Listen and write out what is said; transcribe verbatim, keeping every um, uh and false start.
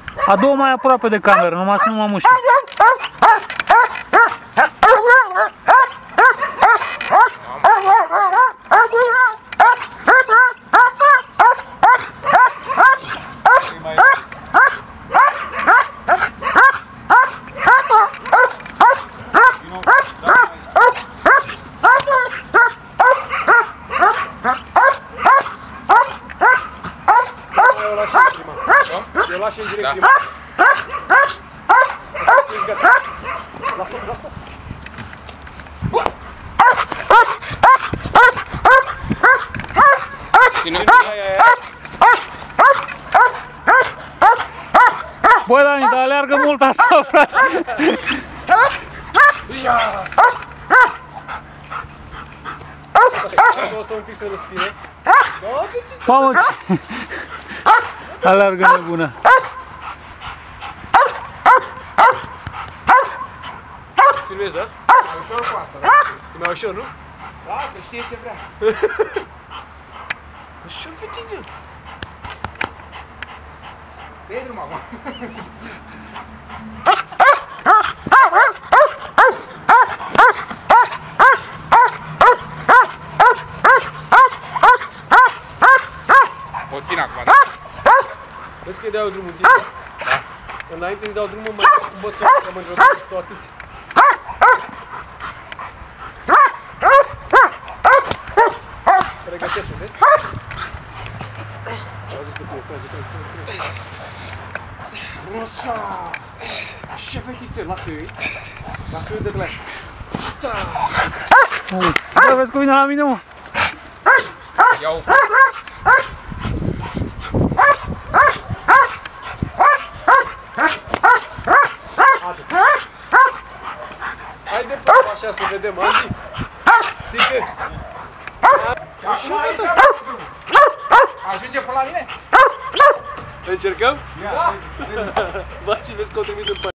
Adu-o mai aproape de cameră, numai să nu mă muște. Eu lași în direct prima. Lasă-o, lasă-o. Ține. Băi, Dani, dar aleargă mult asta, frate. O să un pic să respire. Mamă, ce... Aleargă nebună. Filmezi, da? Mai ușor cu asta, da? E mai ușor, nu? Da, că știe ce vrea. Ușor, fetiță. Dă-i drum acum. O țin acum, da? Vezi că-i dau drumul, da? Da. Înainte să-i dau drumul, mă băt să mă înjurătă cu atâți. Pregătește, vezi? Așa! Ce fetițe, lasă-i! Lasă-i de glea! Bă, vezi că vine la mine, mă! Iau! Haide, așa să vedem, Andy! Tică! Așa, ajunge până la mine? Încercăm? Da! Vasi, vezi că o trimit în